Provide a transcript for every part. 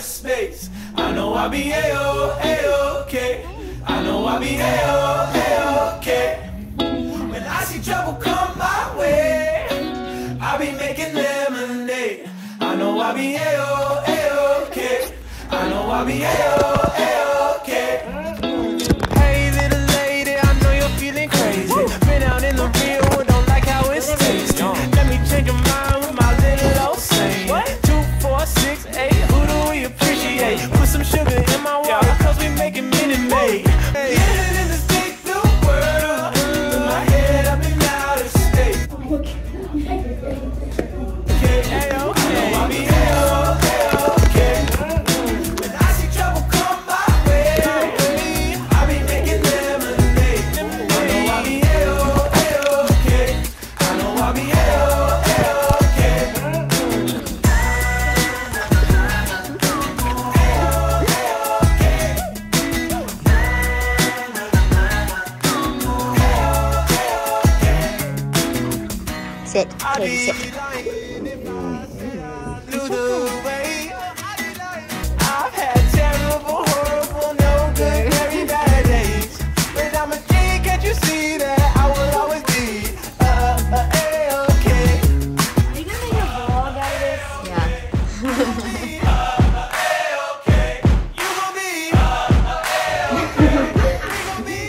space. I know I'll be A-OK. I know I'll be A-OK. When I see trouble come my way, I'll be making lemonade. I know I'll be A-OK. I know I'll be A-OK. Hey little lady, I know you're feeling crazy. Been out in the real world, don't like how it's tasting. Let me change your mind with my little old saying. 2, 4, 6, 8, who do we appreciate? Put some sugar in my water, cause we making Minute Maid. Living in this big new world, with my head up and out of state. Okay, I know I'll be A-OK. When I see trouble come my way, I'll be making lemonade. I know I'll be A-OK. I know I'll be A-OK. Sit, Katie, sit. I've had terrible, horrible, no good, very bad days. But I'm a king, can't you see that I will always be A-OK. Are you gonna make a vlog out of this? Yeah. A-OK. You gon' be A-OK. We gon' be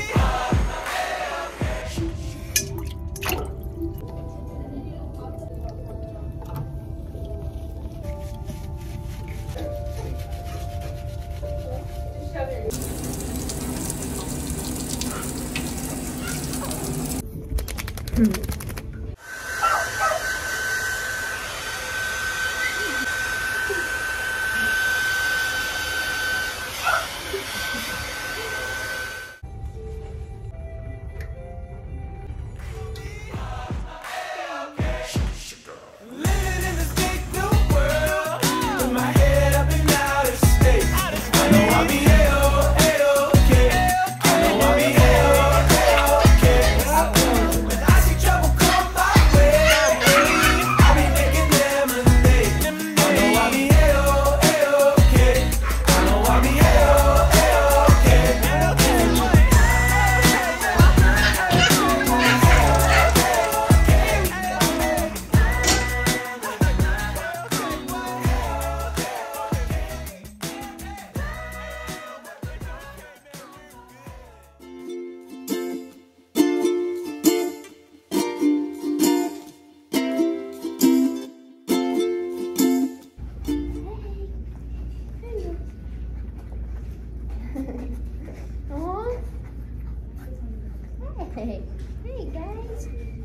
living in this big new world, with my head up and out of state. I know I'll be A-OK. I know I'll be A-OK. When I see trouble come my way, I'll be making lemonade. I know I'll be A-OK. I know I'll be Aw. Hey, hey guys.